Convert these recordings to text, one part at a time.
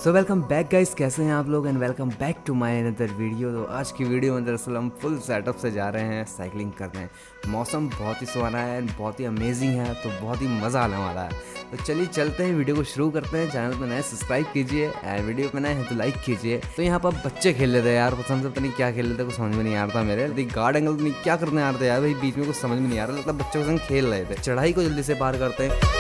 So welcome back guys, कैसे हैं आप लोग and welcome back to my another video. तो आज की वीडियो में दरअसल हम फुल सेटअप से जा रहे हैं साइकिलिंग करने। मौसम बहुत ही सुहाना है एंड बहुत ही अमेजिंग है, तो बहुत ही मज़ा आने वाला है। तो चलिए चलते हैं, वीडियो को शुरू करते हैं। चैनल पर नए सब्सक्राइब कीजिए एंड वीडियो पे नए हैं तो लाइक कीजिए। तो यहाँ पर बच्चे खेल रहे थे यार, पसंद से पता नहीं क्या खेल रहे थे, कुछ समझ में नहीं आ रहा था मेरे। गार्ड एंगल नहीं क्या करने आ रहे थे यार भाई, बीच में कुछ समझ में नहीं आ रहा, लगता बच्चों के संग खेल रहे थे। चढ़ाई को जल्दी से पार करते हैं।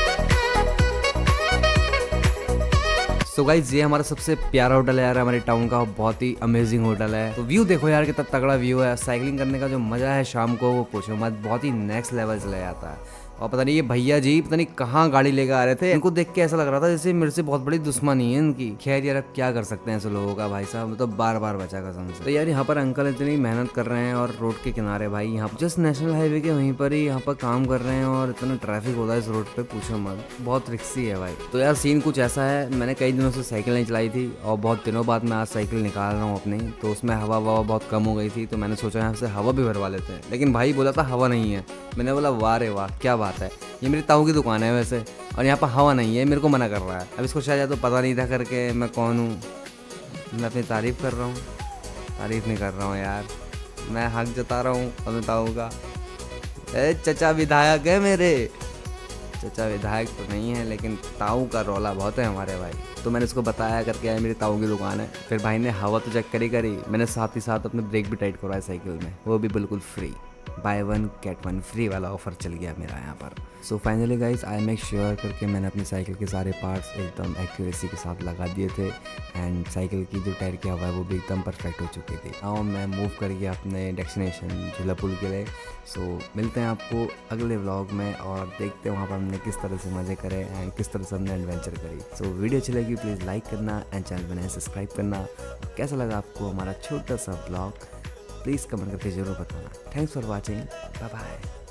सो गाइस, ये हमारा सबसे प्यारा होटल है यार, हमारे टाउन का बहुत ही अमेजिंग होटल है। तो व्यू देखो यार, कितना तगड़ा व्यू है। साइकिलिंग करने का जो मजा है शाम को वो पूछो मत, बहुत ही नेक्स्ट लेवल चला जाता है। और पता नहीं ये भैया जी पता नहीं कहाँ गाड़ी लेकर आ रहे थे, इनको देख के ऐसा लग रहा था जैसे मेरे से बहुत बड़ी दुश्मनी है इनकी। खैर यार, अब क्या कर सकते हैं ऐसे लोगों का, भाई साहब तो बार बार बचा कसम से। तो यार यहाँ पर अंकल इतनी मेहनत कर रहे हैं और रोड के किनारे भाई, यहाँ पर जस्ट नेशनल हाईवे के वहीं पर ही यहाँ पर काम कर रहे हैं और इतना ट्रैफिक होता है इस रोड पे, पूछो मत, बहुत रिक्सी है भाई। तो यार सीन कुछ ऐसा है, मैंने कई दिनों से साइकिल नहीं चलाई थी और बहुत दिनों बाद मैं आज साइकिल निकाल रहा हूँ अपनी। तो उसमें हवा बहुत कम हो गई थी, तो मैंने सोचा यहाँ से हवा भी भरवा लेते हैं। लेकिन भाई बोला था हवा नहीं है। मैंने बोला वाह रे वाह, क्या बात है, ये मेरी ताऊ की दुकान है वैसे और यहाँ पर हवा नहीं है, मेरे को मना कर रहा है। अब इसको शायद तो पता नहीं था करके मैं कौन हूँ। मैं अपनी तारीफ़ कर रहा हूँ, तारीफ़ नहीं कर रहा हूँ यार, मैं हक जता रहा हूँ अपने ताऊ का। चचा विधायक है मेरे, चचा विधायक तो नहीं है लेकिन ताऊ का रौला बहुत है हमारे भाई। तो मैंने उसको बताया करके आया मेरी ताऊ की दुकान है। फिर भाई ने हवा तो चेक करी, मैंने साथ ही साथ अपने ब्रेक भी टाइट करवाया साइकिल में, वो भी बिल्कुल free. Buy one get one free वाला ऑफर चल गया मेरा यहाँ पर। So finally guys, I make sure करके मैंने अपनी साइकिल के सारे पार्ट्स एकदम एक्यूरेसी के साथ लगा दिए थे एंड साइकिल की जो टायर की हवा है वो भी एकदम परफेक्ट हो चुकी थी। अब मैं मूव कर गया अपने डेस्टिनेशन झूला पुल के लिए। सो मिलते हैं आपको अगले व्लॉग में और देखते हैं वहाँ पर हमने किस तरह से मज़े करे एंड किस तरह से हमने एडवेंचर करी। सो वीडियो अच्छी लगी प्लीज़ लाइक करना एंड चैनल पर नए सब्सक्राइब करना। कैसा लगा आपको हमारा छोटा सा ब्लॉग, प्लीज़ कमेंट करके ज़रूर बताना। Thanks for watching, bye bye.